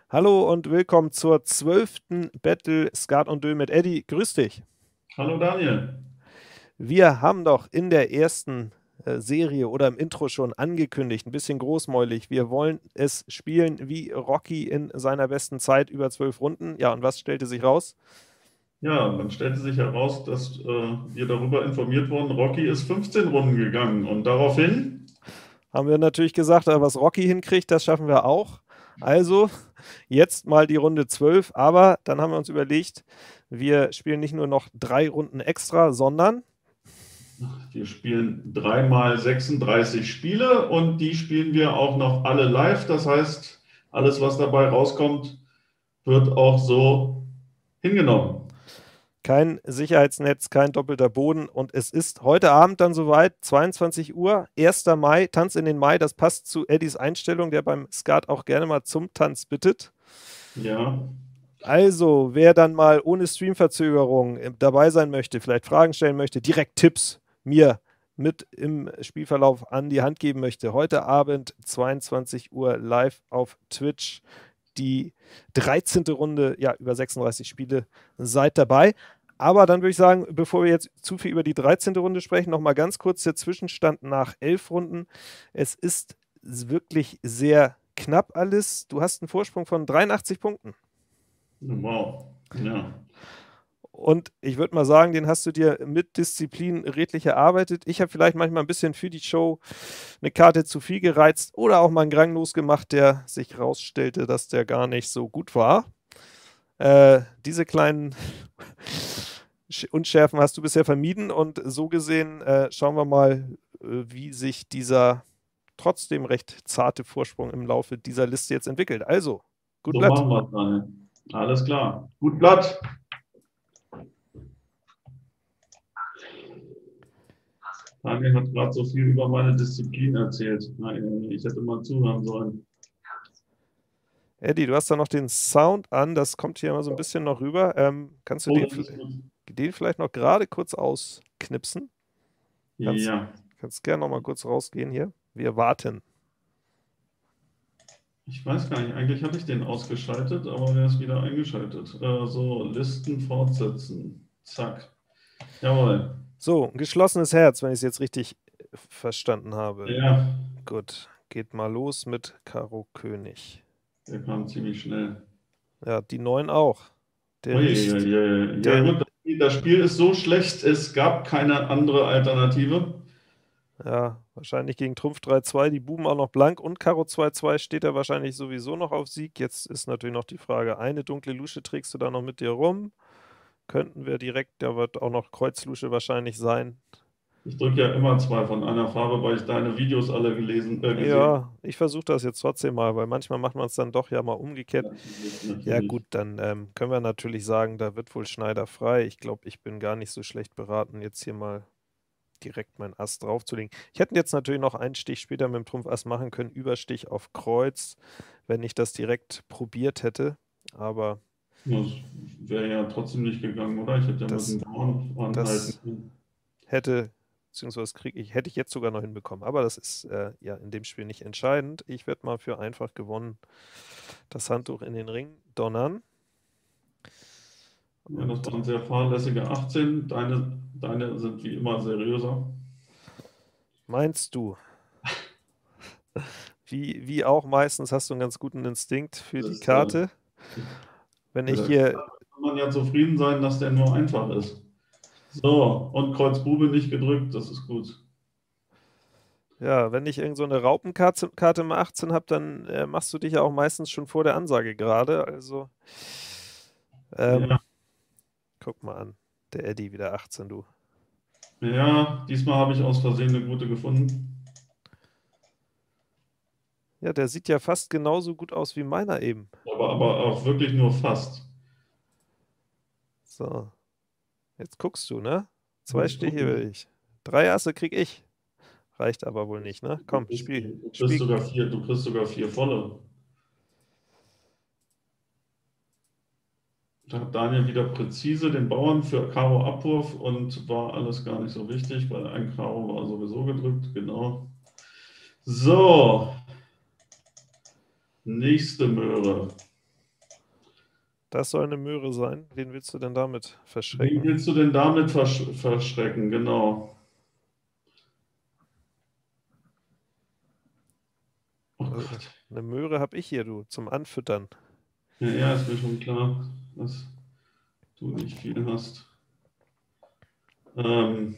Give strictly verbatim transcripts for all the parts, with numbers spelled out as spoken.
Hallo und willkommen zur zwölften Battle Skat und Dö mit Eddie. Grüß dich. Hallo Daniel. Wir haben doch in der ersten äh, Serie oder im Intro schon angekündigt, ein bisschen großmäulig, wir wollen es spielen wie Rocky in seiner besten Zeit über zwölf Runden. Ja, und was stellte sich raus? Ja, dann stellte sich heraus, dass äh, wir darüber informiert wurden, Rocky ist fünfzehn Runden gegangen und daraufhin, Haben wir natürlich gesagt, äh, was Rocky hinkriegt, das schaffen wir auch. Also jetzt mal die Runde zwölf, aber dann haben wir uns überlegt, wir spielen nicht nur noch drei Runden extra, sondern wir spielen dreimal sechsunddreißig Spiele und die spielen wir auch noch alle live. Das heißt, alles, was dabei rauskommt, wird auch so hingenommen. kein Sicherheitsnetz, kein doppelter Boden. Und es ist heute Abend dann soweit, zweiundzwanzig Uhr, erster Mai, Tanz in den Mai. Das passt zu Eddies Einstellung, der beim Skat auch gerne mal zum Tanz bittet. Ja, Also, wer dann mal ohne Streamverzögerung äh, dabei sein möchte, vielleicht Fragen stellen möchte, direkt Tipps mir mit im Spielverlauf an die Hand geben möchte, heute Abend zweiundzwanzig Uhr live auf Twitch die dreizehnte Runde, ja, über sechsunddreißig Spiele, seid dabei. Aber dann würde ich sagen, bevor wir jetzt zu viel über die dreizehnte Runde sprechen, nochmal ganz kurz der Zwischenstand nach elf Runden. Es ist wirklich sehr knapp alles. Du hast einen Vorsprung von dreiundachtzig Punkten. wow. Ja. Und ich würde mal sagen, den hast du dir mit Disziplin redlich erarbeitet. Ich habe vielleicht manchmal ein bisschen für die Show eine Karte zu viel gereizt oder auch mal einen Grang losgemacht, der sich rausstellte, dass der gar nicht so gut war. Äh, diese kleinen Unschärfen hast du bisher vermieden und so gesehen äh, schauen wir mal, äh, wie sich dieser trotzdem recht zarte Vorsprung im Laufe dieser Liste jetzt entwickelt. Also, gut So Blatt. machen wir es, Daniel. Alles klar. Gut Blatt. Daniel hat gerade so viel über meine Disziplin erzählt. Nein, ich hätte mal zuhören sollen. Eddie, du hast da noch den Sound an, das kommt hier immer so ein bisschen noch rüber. Ähm, kannst du Oh, den, das ist gut. den vielleicht noch gerade kurz ausknipsen? Kannst, Ja, kannst gerne noch mal kurz rausgehen hier. Wir warten. ich weiß gar nicht. Eigentlich hatte ich den ausgeschaltet, aber der ist wieder eingeschaltet. Äh, so, Listen fortsetzen. Zack. Jawohl. So, ein geschlossenes Herz, wenn ich es jetzt richtig verstanden habe. Ja, Gut, geht mal los mit Karo König. der kam ziemlich schnell. Ja, die neun auch. Der riecht, Uiuiui. Ja, der, gut, das Spiel ist so schlecht, es gab keine andere Alternative. ja, wahrscheinlich gegen Trumpf drei zwei, die Buben auch noch blank und Karo zwei zwei steht er wahrscheinlich sowieso noch auf Sieg. Jetzt ist natürlich noch die Frage, eine dunkle Lusche trägst du da noch mit dir rum? Könnten wir direkt, der wird auch noch Kreuzlusche wahrscheinlich sein. Ich drücke ja immer zwei von einer Farbe, weil ich deine Videos alle gelesen, äh, gesehen habe. Ja, ich versuche das jetzt trotzdem mal, weil manchmal macht man es dann doch ja mal umgekehrt. Natürlich, Ja gut, natürlich. dann ähm, können wir natürlich sagen, da wird wohl Schneider frei. Ich glaube, ich bin gar nicht so schlecht beraten, jetzt hier mal direkt meinen Ass draufzulegen. Ich hätte jetzt natürlich noch einen Stich später mit dem Trumpf Ass machen können, Überstich auf Kreuz, wenn ich das direkt probiert hätte. Aber Das wäre ja trotzdem nicht gegangen, oder? Ich hätte ja mit das, dem Bauern anhalten das können. hätte, beziehungsweise krieg ich, hätte ich jetzt sogar noch hinbekommen. Aber das ist äh, ja in dem Spiel nicht entscheidend. Ich werde mal für einfach gewonnen das Handtuch in den Ring donnern. Ja, das Und waren sehr fahrlässige achtzehn. Deine, deine sind wie immer seriöser. meinst du, wie, wie auch meistens hast du einen ganz guten Instinkt für die Das ist, äh, Karte. Wenn mit ich der hier, Karte kann man ja zufrieden sein, dass der nur einfach ist. So, und Kreuz Bube nicht gedrückt, das ist gut. ja, wenn ich irgend so eine Raupenkarte Karte im achtzehn habe, dann äh, machst du dich ja auch meistens schon vor der Ansage gerade. Also, ähm, Ja, guck mal an. Der Eddie wieder achtzehn, du. ja, diesmal habe ich aus Versehen eine gute gefunden. Ja, der sieht ja fast genauso gut aus wie meiner eben. Aber, aber auch wirklich nur fast. So, jetzt guckst du, ne? Zwei Ich Stiche will gucke. ich. Drei Asse krieg ich. Reicht aber wohl nicht, ne? Du Komm, kriegst, spiel. du kriegst Spiel. sogar vier, du kriegst sogar vier volle. Da hat Daniel wieder präzise den Bauern für Karo Abwurf und war alles gar nicht so wichtig, weil ein Karo war sowieso gedrückt. Genau. So, nächste Möhre. Das soll eine Möhre sein. Wen willst du denn damit Wen verschrecken? willst du denn damit versch verschrecken? Genau. Oh Also, Gott. eine Möhre habe ich hier, du, zum Anfüttern. Ja, ja, ist mir schon klar, dass du nicht viel hast. Ähm.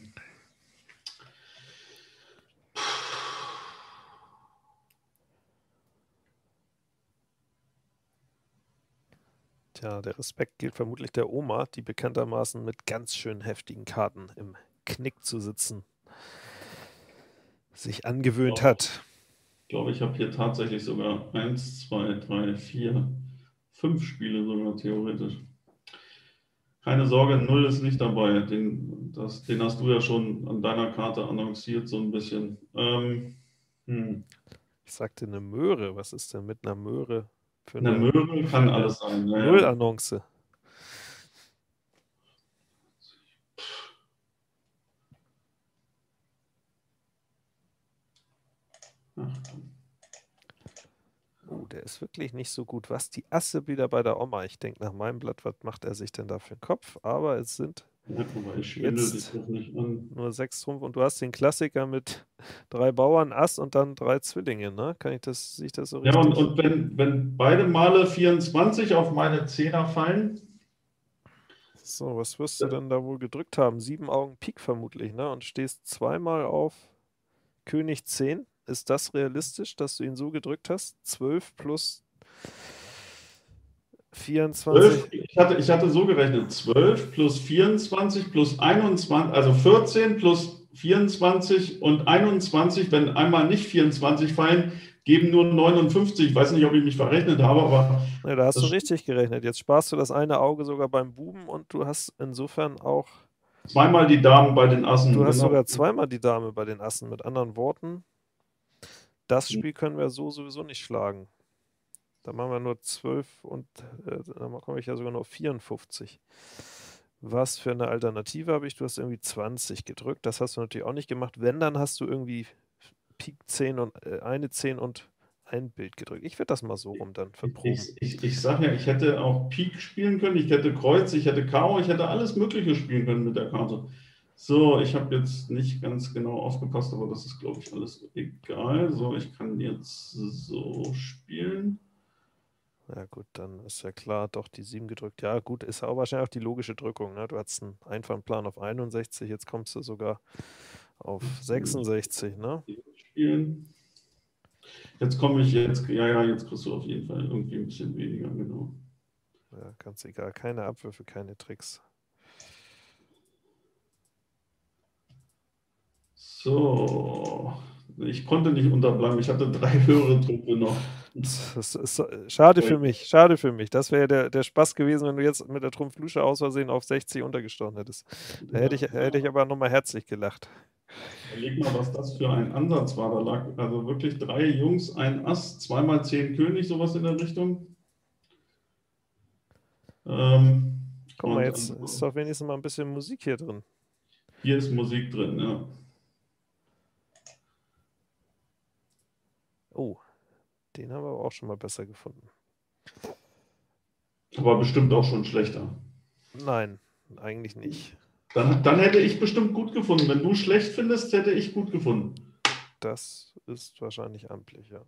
Tja, der Respekt gilt vermutlich der Oma, die bekanntermaßen mit ganz schön heftigen Karten im Knick zu sitzen sich angewöhnt hat. Ich glaube, ich habe hier tatsächlich sogar eins, zwei, drei, vier, fünf Spiele sogar theoretisch. Keine Sorge, null ist nicht dabei. Den, das, den hast du ja schon an deiner Karte annonciert, so ein bisschen. Ähm, hm. Ich sagte eine Möhre. Was ist denn mit einer Möhre für Eine eine, Möhre für kann eine alles sein. Ja, ja. Nullannonce? Ach, komm. Oh, der ist wirklich nicht so gut. Was, die Asse wieder bei der Oma? Ich denke nach meinem Blatt, was macht er sich denn da für einen Kopf? Aber es sind Ja, aber ich schwindel dich jetzt doch nicht an. nur sechs Trumpf und du hast den Klassiker mit drei Bauern, Ass und dann drei Zwillinge, ne? Kann ich das, sehe ich das so Ja, und, richtig? und wenn, wenn beide Male vierundzwanzig auf meine Zehner fallen, So, was wirst du das denn da wohl gedrückt haben? Sieben Augen Pik vermutlich, ne? Und stehst zweimal auf König zehn. Ist das realistisch, dass du ihn so gedrückt hast? zwölf plus zwölf, vierundzwanzig. ich hatte, ich hatte so gerechnet, zwölf plus vierundzwanzig plus einundzwanzig, also vierzehn plus vierundzwanzig und einundzwanzig, wenn einmal nicht vierundzwanzig fallen, geben nur neunundfünfzig. Ich weiß nicht, ob ich mich verrechnet habe, aber Ne, da hast du das richtig gerechnet. Jetzt sparst du das eine Auge sogar beim Buben und du hast insofern auch, zweimal die Damen bei den du Assen, hast genau. sogar zweimal die Dame bei den Assen. Mit anderen Worten, das Spiel können wir so sowieso nicht schlagen. Da machen wir nur zwölf und äh, dann komme ich ja sogar nur auf vierundfünfzig. Was für eine Alternative habe ich? Du hast irgendwie zwanzig gedrückt. Das hast du natürlich auch nicht gemacht. Wenn, dann hast du irgendwie Pik zehn und äh, eine zehn und ein Bild gedrückt. Ich würde das mal so rum dann verproben. Ich, ich, ich sage ja, ich hätte auch Pik spielen können, ich hätte Kreuz, ich hätte Karo, ich hätte alles Mögliche spielen können mit der Karte. So, ich habe jetzt nicht ganz genau aufgepasst, aber das ist, glaube ich, alles egal. So, ich kann jetzt so spielen. Ja gut, dann ist ja klar, doch die sieben gedrückt. Ja gut, ist aber wahrscheinlich auch die logische Drückung. Ne? Du hattest einen Einfahrplan auf einundsechzig, jetzt kommst du sogar auf sechsundsechzig. Ne? Spielen. Jetzt komme ich jetzt, ja, ja, jetzt kriegst du auf jeden Fall irgendwie ein bisschen weniger, genau. Ja, ganz egal. Keine Abwürfe, keine Tricks. So, ich konnte nicht unterbleiben. Ich hatte drei höhere Truppe noch. Das ist äh, schade für mich, schade für mich. Das wäre der, der Spaß gewesen, wenn du jetzt mit der Trumpflusche aus Versehen auf sechzig untergestochen hättest. Da hätte ich, hätte ich aber nochmal herzlich gelacht. Überleg mal, was das für ein Ansatz war. Da lag also wirklich drei Jungs, ein Ass, zweimal zehn König, sowas in der Richtung. Ähm, Guck mal, und jetzt ist also, doch wenigstens mal ein bisschen Musik hier drin. hier ist Musik drin, ja. Oh, den haben wir aber auch schon mal besser gefunden. Aber bestimmt auch schon schlechter. Nein, eigentlich nicht. Dann, dann hätte ich bestimmt gut gefunden. Wenn du schlecht findest, hätte ich gut gefunden. Das ist wahrscheinlich amtlich, ja.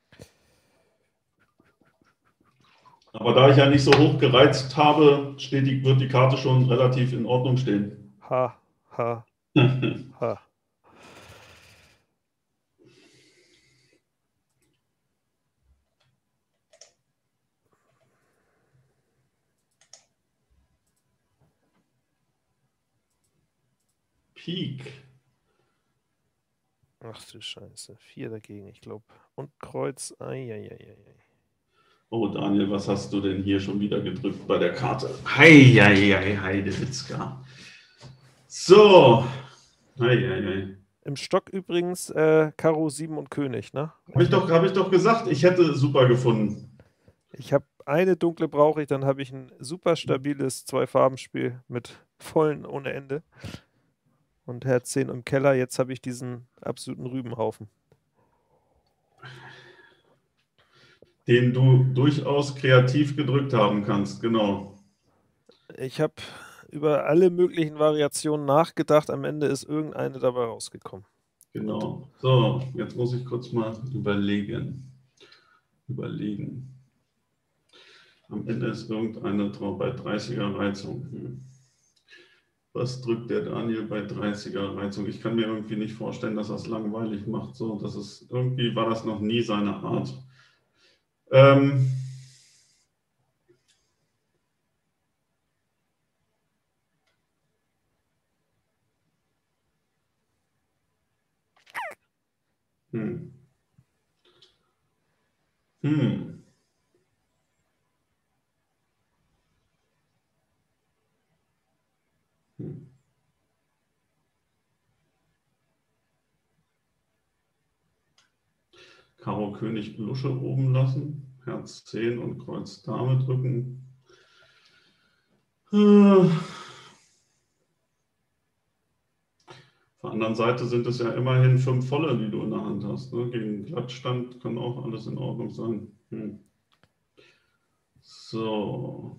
Aber da ich ja nicht so hoch gereizt habe, steht die, wird die Karte schon relativ in Ordnung stehen. Ha, ha, ha. Pik. Ach du Scheiße. Vier dagegen, ich glaube. Und Kreuz. Eieieiei. Oh, Daniel, was hast du denn hier schon wieder gedrückt bei der Karte? Heieiei, Heidewitzka. So. Heieiei. Im Stock übrigens äh, Karo sieben und König, ne? Habe ich, doch, hab ich doch gesagt, ich hätte super gefunden. Ich habe eine dunkle brauche ich, dann habe ich ein super stabiles Zwei-Farben-Spiel mit vollen ohne Ende. Und Herz zehn im Keller, jetzt habe ich diesen absoluten Rübenhaufen. Den du durchaus kreativ gedrückt haben kannst, genau. Ich habe über alle möglichen Variationen nachgedacht. Am Ende ist irgendeine dabei rausgekommen. Genau. So, jetzt muss ich kurz mal überlegen. Überlegen. Am Ende ist irgendeine drauf bei dreißiger Reizung. Hm. Was drückt der Daniel bei dreißiger Reizung? Ich kann mir irgendwie nicht vorstellen, dass er es langweilig macht. So, das ist, irgendwie war das noch nie seine Art. Ähm, hm. Hm. Hm. Karo König Lusche oben lassen, Herz zehn und Kreuz Dame drücken. Äh. Auf der anderen Seite sind es ja immerhin fünf Volle, die du in der Hand hast. Ne? Gegen Glattstand kann auch alles in Ordnung sein. Hm. So.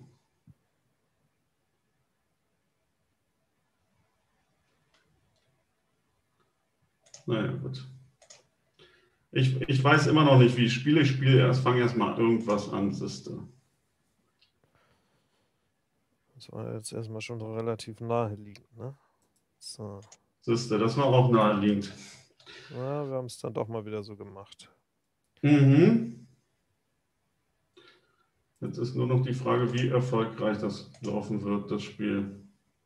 Naja, gut. Ich, ich weiß immer noch nicht, wie ich spiele. Ich spiele erst, fange erst mal irgendwas an, siehste. Das war jetzt erstmal schon relativ naheliegend, ne? So. Siehste, das war auch naheliegend. Na, wir haben es dann doch mal wieder so gemacht. Mhm. Jetzt ist nur noch die Frage, wie erfolgreich das laufen wird, das Spiel.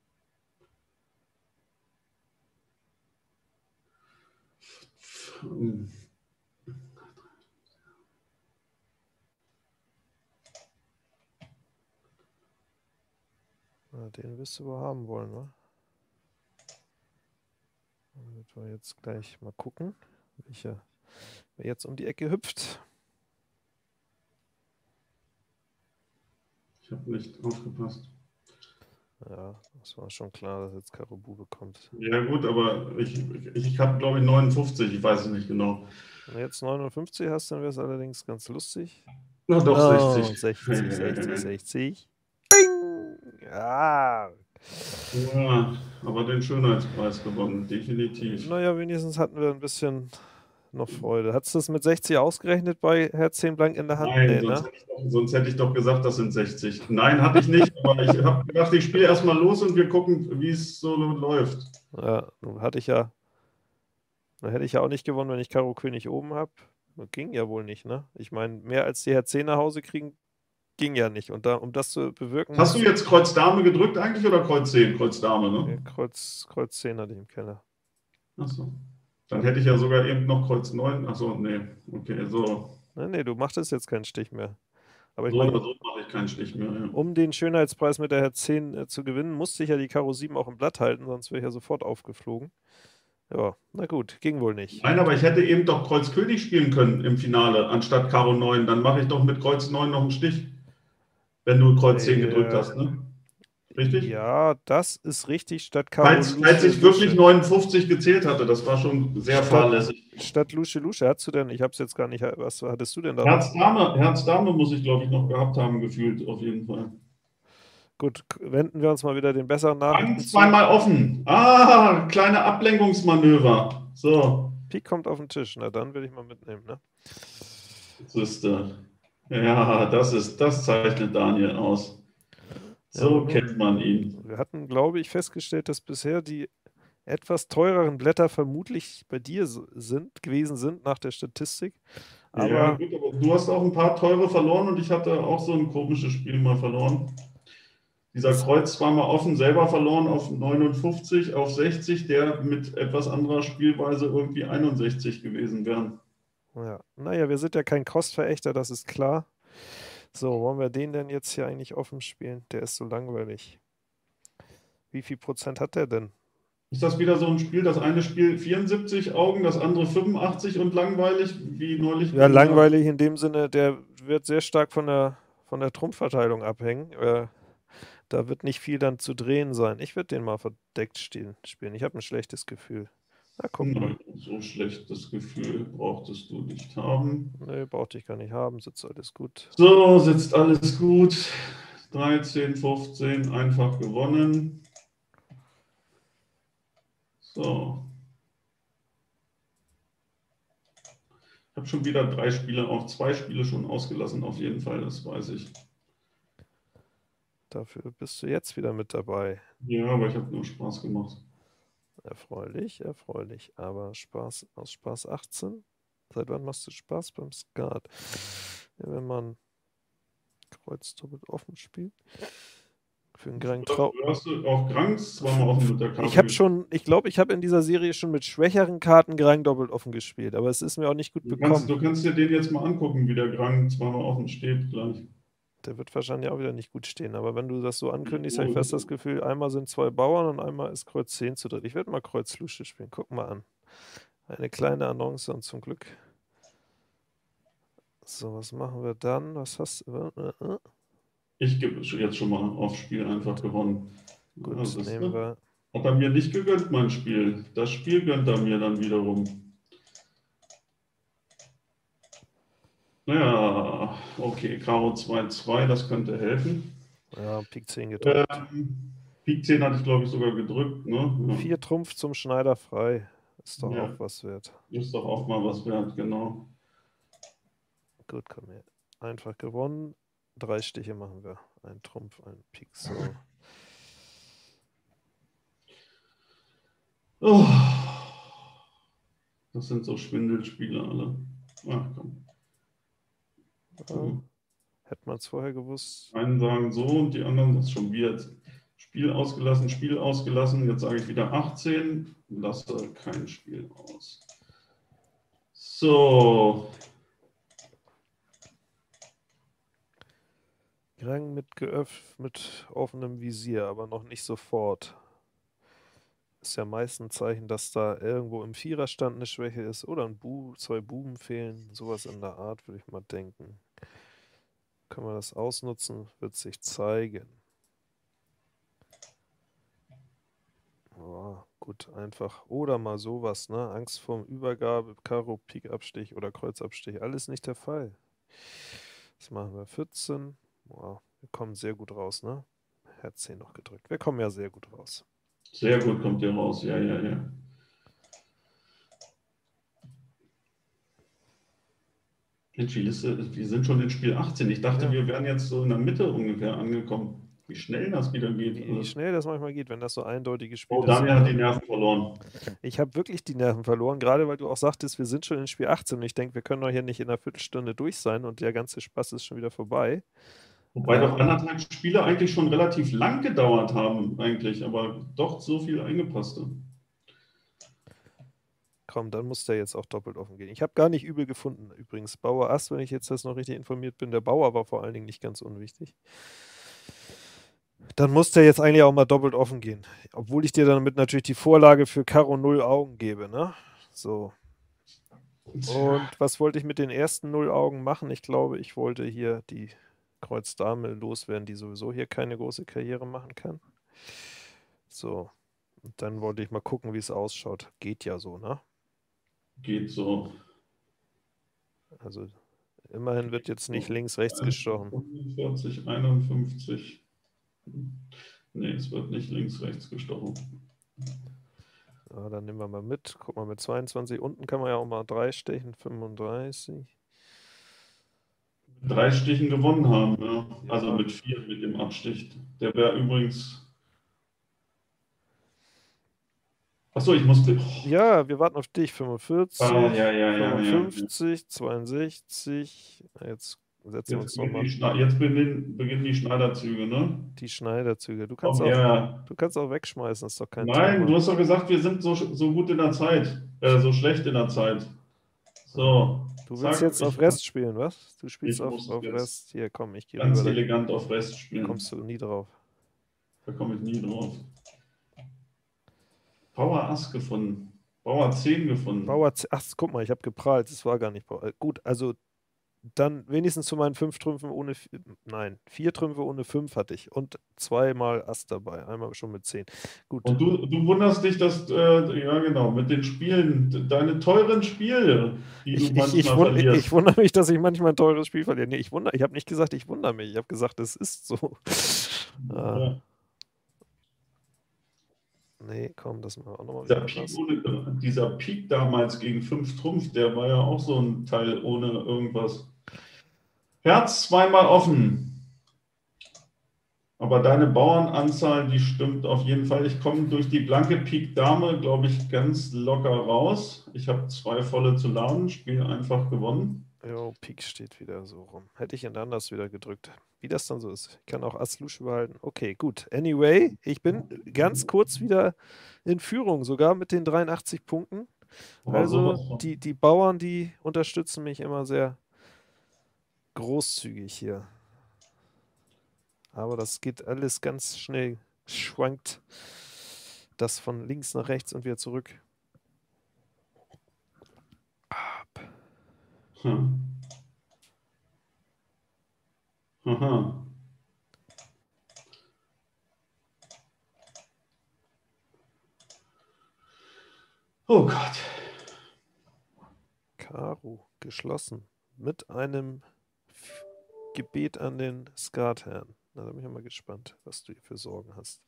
Na, den wirst du wohl haben wollen, ne? Damit wir jetzt gleich mal gucken, welcher wer jetzt um die Ecke hüpft. Ich habe nicht aufgepasst. Ja, das war schon klar, dass jetzt Karo Bube kommt. Ja gut, aber ich, ich, ich habe glaube ich neunundfünfzig, ich weiß es nicht genau. Wenn du jetzt neunundfünfzig hast, dann wäre es allerdings ganz lustig. Na doch, Oh, sechzig. sechzig, sechzig, sechzig. Bing! Ja. Ja, aber den Schönheitspreis gewonnen, definitiv. Naja, wenigstens hatten wir ein bisschen noch Freude. Hattest du das mit sechzig ausgerechnet bei Herz zehn blank in der Hand? Nein, Nee, sonst, ne? hätte ich doch, sonst hätte ich doch gesagt, das sind sechzig. Nein, hatte ich nicht, aber ich habe gedacht, ich spiele erstmal los und wir gucken, wie es so läuft. Ja, nun hatte ich ja, dann hätte ich ja auch nicht gewonnen, wenn ich Karo König oben habe. Ging ja wohl nicht, ne? Ich meine, mehr als die Herz zehn nach Hause kriegen, ging ja nicht. Und da, um das zu bewirken, Hast du musst jetzt Kreuz Dame gedrückt eigentlich oder Kreuz zehn? Kreuz Dame, ja, ne? Kreuz, Kreuz zehn hatte ich im Keller. Achso. Dann hätte ich ja sogar eben noch Kreuz neun. Achso, nee. Okay, so. Nee, nee, du machtest jetzt keinen Stich mehr. Aber ich So oder meine, so mache ich keinen Stich mehr. Ja. um den Schönheitspreis mit der Herz zehn äh, zu gewinnen, musste ich ja die Karo sieben auch im Blatt halten, sonst wäre ich ja sofort aufgeflogen. Ja, na gut, ging wohl nicht. Nein, aber ich hätte eben doch Kreuz König spielen können im Finale, anstatt Karo neun. Dann mache ich doch mit Kreuz neun noch einen Stich, wenn du Kreuz zehn gedrückt Äh, hast, ne? Richtig? ja, das ist richtig, statt Karo Falls, falls Lusche ich wirklich Lusche. neunundfünfzig gezählt hatte, das war schon sehr Statt, fahrlässig. statt Lusche Lusche, hast du denn, ich habe es jetzt gar nicht, was hattest du denn da noch? Herz Dame, Herz Dame muss ich, glaube ich, noch gehabt haben, gefühlt, auf jeden Fall. Gut, wenden wir uns mal wieder den besseren Nachrichten Eins, zu. zweimal offen. Ah, kleine Ablenkungsmanöver. So. Pik kommt auf den Tisch, na dann will ich mal mitnehmen, ne? Siehste. Ja, das ist, das zeichnet Daniel aus. So Ja, kennt man ihn. wir hatten, glaube ich, festgestellt, dass bisher die etwas teureren Blätter vermutlich bei dir sind, gewesen sind nach der Statistik. Aber ja, gut, aber du hast auch ein paar teure verloren und ich hatte auch so ein komisches Spiel mal verloren. Dieser Kreuz zweimal offen, selber verloren auf neunundfünfzig, auf sechzig, der mit etwas anderer Spielweise irgendwie einundsechzig gewesen wäre. ja, naja, wir sind ja kein Cross-Verächter, das ist klar. So, wollen wir den denn jetzt hier eigentlich offen spielen? Der ist so langweilig. Wie viel Prozent hat der denn? Ist das wieder so ein Spiel, das eine Spiel vierundsiebzig Augen, das andere fünfundachtzig und langweilig, wie neulich? Ja, langweilig in dem Sinne, der wird sehr stark von der, von der Trumpfverteilung abhängen. Äh, da wird nicht viel dann zu drehen sein. Ich würde den mal verdeckt spielen. Ich habe ein schlechtes Gefühl. Na, guck mal. So schlechtes Gefühl brauchtest du nicht haben. Nee, brauchte ich gar nicht haben, sitzt alles gut. So, sitzt alles gut. dreizehn, fünfzehn, einfach gewonnen. So. Ich habe schon wieder drei Spiele, auch zwei Spiele schon ausgelassen, auf jeden Fall, das weiß ich. Dafür bist du jetzt wieder mit dabei. Ja, aber ich habe nur Spaß gemacht. Erfreulich, erfreulich. Aber Spaß aus Spaß achtzehn? Seit wann machst du Spaß beim Skat? Ja, wenn man Kreuz doppelt offen spielt. Für einen Grand Trau. Du hast auch Granks zweimal offen mit der Karte. Ich habe schon, ich glaube, ich habe in dieser Serie schon mit schwächeren Karten Grang doppelt offen gespielt, aber es ist mir auch nicht gut Du bekommen. kannst, du kannst dir den jetzt mal angucken, wie der Grang zweimal offen steht gleich. Der wird wahrscheinlich auch wieder nicht gut stehen, aber wenn du das so ankündigst, habe ich fast das Gefühl, einmal sind zwei Bauern und einmal ist Kreuz zehn zu dritt. Ich werde mal Kreuz Lusche spielen. Guck mal an. Eine kleine Annonce und zum Glück. So, was machen wir dann? Was hast du? Äh, äh. Ich gebe jetzt schon mal aufs Spiel einfach gewonnen. Gut, Ja, das nehmen wir. Hat er mir nicht gegönnt, mein Spiel. Das Spiel gönnt er mir dann wiederum. Naja, okay, Karo zwei zwei, das könnte helfen. Ja, Pik zehn gedrückt. Ähm, Pik zehn hatte ich, glaube ich, sogar gedrückt. Ne? Ja. Vier Trumpf zum Schneider frei. Ist doch Ja. auch was wert. Ist doch auch mal was wert, genau. Gut, komm her. Einfach gewonnen. Drei Stiche machen wir. Ein Trumpf, ein Pik. So. Oh, das sind so Schwindelspiele alle. Ach komm. Ja. Hätte man es vorher gewusst. Einen sagen so und die anderen das schon wieder. Spiel ausgelassen, Spiel ausgelassen. Jetzt sage ich wieder achtzehn. Lasse kein Spiel aus. So. Grang mit geöffnet, mit offenem Visier, aber noch nicht sofort. Ist ja meist ein Zeichen, dass da irgendwo im Viererstand eine Schwäche ist oder ein Bu zwei Buben fehlen. Sowas in der Art, würde ich mal denken. Können wir das ausnutzen? Wird sich zeigen. Oh, gut, einfach. Oder mal sowas, ne? Angst vorm Übergabe, Karo, Pik, Abstich oder Kreuzabstich. Alles nicht der Fall. Das machen wir vierzehn. Wow, wir kommen sehr gut raus, ne? Herz zehn noch gedrückt. Wir kommen ja sehr gut raus. Sehr gut kommt ihr raus, ja, ja, ja. Mensch, wir sind schon in Spiel achtzehn. Ich dachte, Ja. wir wären jetzt so in der Mitte ungefähr angekommen. Wie schnell das wieder geht. Wie, wie schnell das manchmal geht, wenn das so eindeutige Spiele Oh, sind. Daniel hat die Nerven verloren. Ich habe wirklich die Nerven verloren, gerade weil du auch sagtest, wir sind schon in Spiel achtzehn und ich denke, wir können doch hier nicht in einer Viertelstunde durch sein und der ganze Spaß ist schon wieder vorbei. Wobei ähm, doch anderthalb Spiele eigentlich schon relativ lang gedauert haben, eigentlich, aber doch so viel eingepasste. Komm, dann muss der jetzt auch doppelt offen gehen. Ich habe gar nicht übel gefunden, übrigens. Bauer Ass, wenn ich jetzt das noch richtig informiert bin, der Bauer war vor allen Dingen nicht ganz unwichtig. Dann muss der jetzt eigentlich auch mal doppelt offen gehen. Obwohl ich dir damit natürlich die Vorlage für Karo null Augen gebe, ne? So. Und was wollte ich mit den ersten null Augen machen? Ich glaube, ich wollte hier die Kreuz Dame loswerden, die sowieso hier keine große Karriere machen kann. So. Und dann wollte ich mal gucken, wie es ausschaut. Geht ja so, ne? Geht so. Also immerhin wird jetzt nicht links, rechts gestochen. fünfundvierzig, einundfünfzig. Nee, es wird nicht links, rechts gestochen. Ja, dann nehmen wir mal mit. Guck mal, mit zweiundzwanzig unten kann man ja auch mal drei stechen. fünfunddreißig. Mit drei Stichen gewonnen haben, ja. Also Ja. mit vier mit dem Abstich. Der wäre übrigens. Achso, ich musste. Oh. Ja, wir warten auf dich. fünfundvierzig, Ah, ja, ja, ja, fünfundfünfzig, ja. zweiundsechzig. Jetzt setzen wir uns Jetzt nochmal. beginnen, jetzt beginnen, beginnen die Schneiderzüge, ne? Die Schneiderzüge. Du kannst, Oh, auch, ja. du kannst auch wegschmeißen, ist doch kein Nein, Thema. du hast doch gesagt, wir sind so, so gut in der Zeit. Äh, so schlecht in der Zeit. So. Du willst Zack, jetzt auf ich- Rest spielen, was? Du spielst Ich auf, muss auf jetzt Rest. Hier, komm, ich gehe ganz rüber. elegant auf Rest Da spielen. kommst du nie drauf. Da komme ich nie drauf. Bauer Ass gefunden. Bauer zehn gefunden. Bauer, ach, guck mal, ich habe geprahlt. Es war gar nicht Bauer. Gut, also dann wenigstens zu meinen fünf Trümpfen ohne, vi- nein, vier Trümpfe ohne fünf hatte ich und zweimal Ass dabei, einmal schon mit zehn. Gut, Und du, du wunderst dich, dass, äh, ja genau, mit den Spielen, deine teuren Spiele, die du ich, ich, ich, manchmal wund, ich verlierst. wundere mich, dass ich manchmal ein teures Spiel verliere. Nee, ich wundere, ich habe nicht gesagt, ich wundere mich, ich habe gesagt, es ist so. Ah, Ja, nee, komm, das machen wir auch nochmal dieser wieder Pik, anders. ohne, dieser Pik damals gegen fünf Trumpf, der war ja auch so ein Teil ohne irgendwas. Herz zweimal offen. Aber deine Bauernanzahl, die stimmt auf jeden Fall. Ich komme durch die blanke Pik Dame, glaube ich, ganz locker raus. Ich habe zwei volle zu laden, Spiel einfach gewonnen. Jo, Pik steht wieder so rum. Hätte ich ihn anders wieder gedrückt. Wie das dann so ist. Ich kann auch Ass Lusche behalten. Okay, gut. Anyway, ich bin ganz kurz wieder in Führung, sogar mit den dreiundachtzig Punkten. Aber Also sowas von. die, die Bauern, die unterstützen mich immer sehr großzügig hier. Aber das geht alles ganz schnell, schwankt das von links nach rechts und wieder zurück. Hm. Aha. Oh Gott. Karo geschlossen mit einem F- Gebet an den Skatherrn. Na, da bin ich mal gespannt, was du hier für Sorgen hast.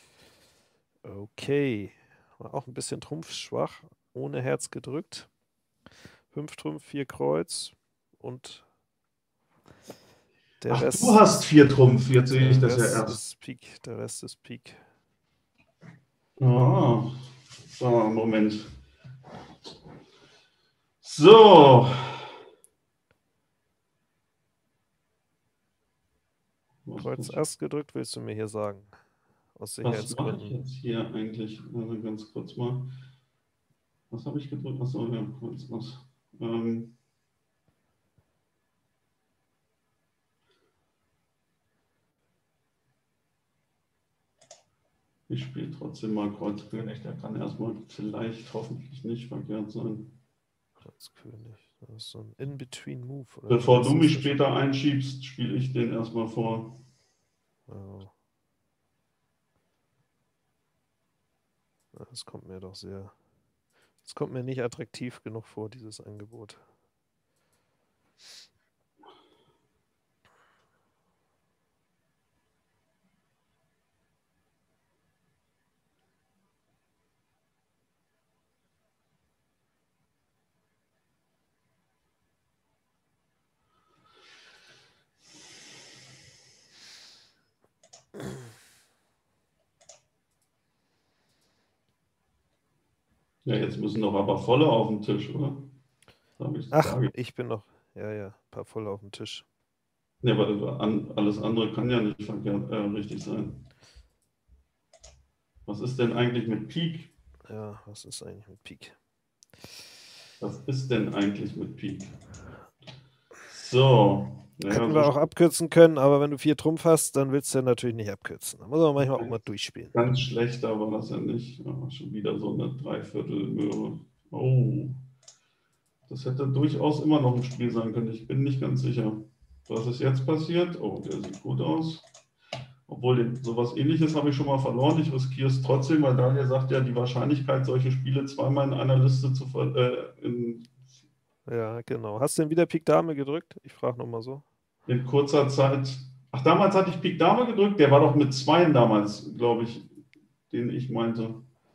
Okay, war auch ein bisschen trumpfschwach, ohne Herz gedrückt. Fünf Trumpf, vier Kreuz und der Ach, du Rest hast ist vier Trumpf. Jetzt sehe ich der das ja Rest erst. ist Pik, der Rest ist Pik. Ah, so, Moment. So. Was, Kreuz was, Ass gedrückt, willst du mir hier sagen? Aus was mache ich Sicherheitsgründen. jetzt hier eigentlich? Also ganz kurz mal. Was habe ich gedrückt? Achso, ja, kurz was. Ähm, ich spiele trotzdem mal Kreuz König. Der kann erstmal vielleicht hoffentlich nicht verkehrt sein. Kreuz König. Das ist so ein In-Between-Move, oder wie Bevor heißt du das mich so schön? später einschiebst, spiele ich den erstmal vor. Oh, das kommt mir doch sehr. Das kommt mir nicht attraktiv genug vor, dieses Angebot. Ja, jetzt müssen doch aber volle auf den Tisch, oder? Sag ich, Ach, sage ich. ich bin noch. Ja, ja, ein paar voll auf dem Tisch. Nee, aber an, alles andere kann ja nicht verkehrt, äh, richtig sein. Was ist denn eigentlich mit Peak? Ja, was ist eigentlich mit Pik? Was ist denn eigentlich mit Peak? So, naja, Hätten so wir auch abkürzen können, aber wenn du vier Trumpf hast, dann willst du ja natürlich nicht abkürzen. Da muss man manchmal auch mal durchspielen. ganz schlechter war das ja nicht. Ja, schon wieder so eine Dreiviertelmöhre. Oh, das hätte durchaus immer noch ein Spiel sein können. Ich bin nicht ganz sicher. Was ist jetzt passiert? Oh, der sieht gut aus. Obwohl, den, sowas Ähnliches habe ich schon mal verloren. Ich riskiere es trotzdem, weil Daniel sagt ja, die Wahrscheinlichkeit, solche Spiele zweimal in einer Liste zu ver äh, in, Ja, genau. Hast du denn wieder Pik Dame gedrückt? Ich frage nochmal so. in kurzer Zeit. Ach, damals hatte ich Pik Dame gedrückt. Der war doch mit Zweien damals, glaube ich, den ich meinte.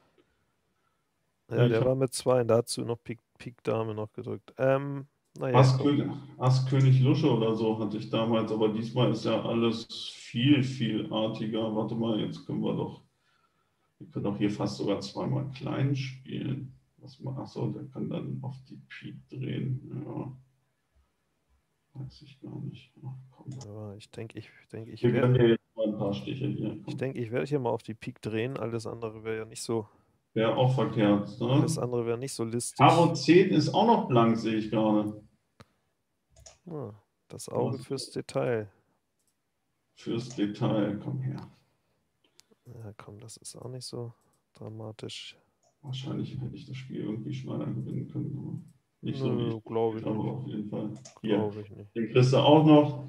Ja, Ich der habe war mit zwei. Dazu noch Pik, Pik Dame noch gedrückt. Ähm, naja, Ass, komm. König, Ass König Lusche oder so hatte ich damals, aber diesmal ist ja alles viel, viel artiger. Warte mal, jetzt können wir doch, wir können doch hier fast sogar zweimal klein spielen. Was man, achso, der kann dann auf die Pik drehen. Ja, weiß ich gar nicht. Ach, komm. Aber ich denke, ich denke, ich Wir werde, gönnen dir jetzt mal ein paar Stiche hier. ich Komm. denke, ich werde hier mal auf die Pik drehen. Alles andere wäre ja nicht so, Wäre auch verkehrt. alles Ne? andere wäre nicht so Karo listig. zehn ist auch noch blank, sehe ich gerade. Ah, das Auge Was fürs Detail. fürs Detail, komm her. Ja, komm, das ist auch nicht so dramatisch. Wahrscheinlich hätte ich das Spiel irgendwie schneller gewinnen können. Nicht so Nö, wichtig, glaube ich aber nicht. auf jeden Fall. Hier, Glaube ich nicht. den kriegst du auch noch.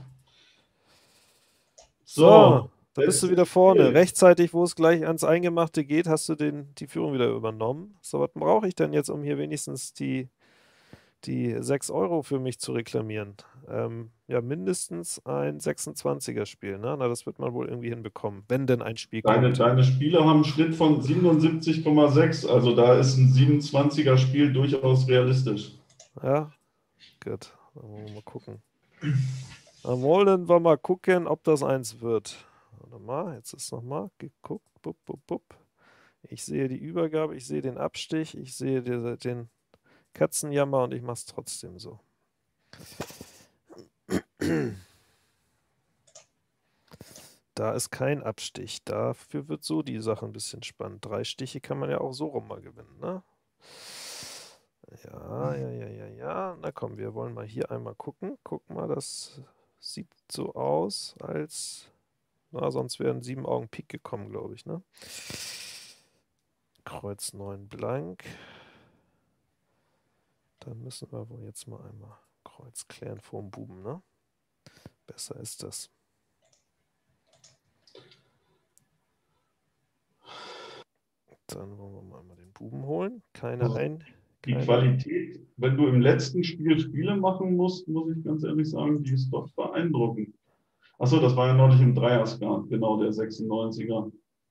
So, So, da bist du letztes wieder vorne. Spiel. Rechtzeitig, wo es gleich ans Eingemachte geht, hast du den, die Führung wieder übernommen. So, was brauche ich denn jetzt, um hier wenigstens die, die sechs Euro für mich zu reklamieren? Ähm, ja, mindestens ein sechsundzwanziger-Spiel. Ne? Na, das wird man wohl irgendwie hinbekommen, wenn denn ein Spiel Deine, kommt. deine Spiele haben einen Schnitt von siebenundsiebzig Komma sechs, also da ist ein siebenundzwanziger Spiel durchaus realistisch. Ja, gut. Dann wollen wir mal gucken. Dann wollen wir mal gucken, ob das eins wird. Warte mal, jetzt ist nochmal geguckt. Bup, bup, bup. Ich sehe die Übergabe, ich sehe den Abstich, ich sehe diese, den Katzenjammer und ich mache es trotzdem so. Da ist kein Abstich. Dafür wird so die Sache ein bisschen spannend. Drei Stiche kann man ja auch so rum mal gewinnen, ne? Ja, ja, ja, ja, ja. Na komm, wir wollen mal hier einmal gucken. Guck mal, das sieht so aus, als... Na, sonst wären sieben Augen Pik gekommen, glaube ich, ne? Kreuz neun blank. Dann müssen wir wohl jetzt mal einmal Kreuz klären vorm Buben, ne? Besser ist das. Dann wollen wir mal einmal den Buben holen. Keine Also ein... die Keine... Qualität, wenn du im letzten Spiel Spiele machen musst, muss ich ganz ehrlich sagen, die ist doch beeindruckend. Achso, das war ja neulich im Dreierskat, genau, der sechsundneunziger.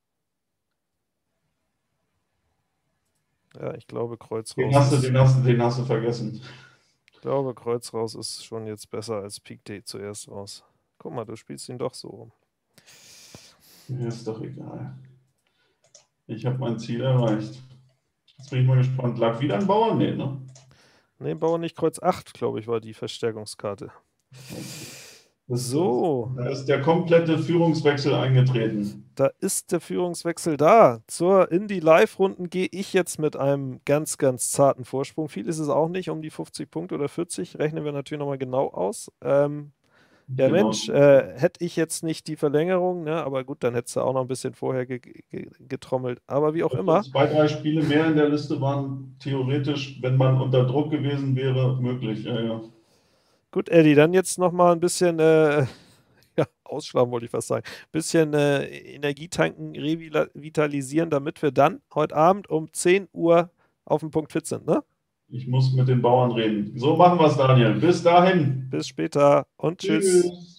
Ja, ich glaube, Kreuz Den raus hast du, ist... den hast du, den hast du vergessen. Ich glaube, Kreuz raus ist schon jetzt besser als Pik D zuerst raus. Guck mal, du spielst ihn doch so rum. Mir ist doch egal. Ich habe mein Ziel erreicht. Jetzt bin ich mal gespannt. Lag wieder ein Bauer? Nee, ne? Ne, Bauer nicht, Kreuz acht, glaube ich, war die Verstärkungskarte. Das, So, da ist der komplette Führungswechsel eingetreten. da ist der Führungswechsel da. Zur in die Live-Runden gehe ich jetzt mit einem ganz, ganz zarten Vorsprung. Viel ist es auch nicht, um die fünfzig Punkte oder vierzig. Rechnen wir natürlich nochmal genau aus. Ähm, ja, Genau. Mensch, äh, hätte ich jetzt nicht die Verlängerung, ne? Aber gut, dann hättest du auch noch ein bisschen vorher ge ge getrommelt. Aber wie auch immer. Zwei, drei Spiele mehr in der Liste waren theoretisch, wenn man unter Druck gewesen wäre, möglich. Ja, ja. Gut, Eddie, dann jetzt nochmal ein bisschen äh, ja, ausschlafen, wollte ich fast sagen. Ein bisschen äh, Energietanken revitalisieren, damit wir dann heute Abend um zehn Uhr auf dem Punkt fit sind, ne? Ich muss mit den Bauern reden. So machen wir es, Daniel. Bis dahin. Bis später und tschüss. Tschüss.